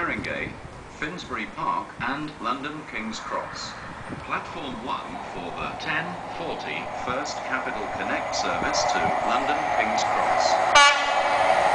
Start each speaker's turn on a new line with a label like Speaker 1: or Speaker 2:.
Speaker 1: Haringey, Finsbury Park and London King's Cross. Platform 1 for the 10:40 First Capital Connect service to London King's Cross.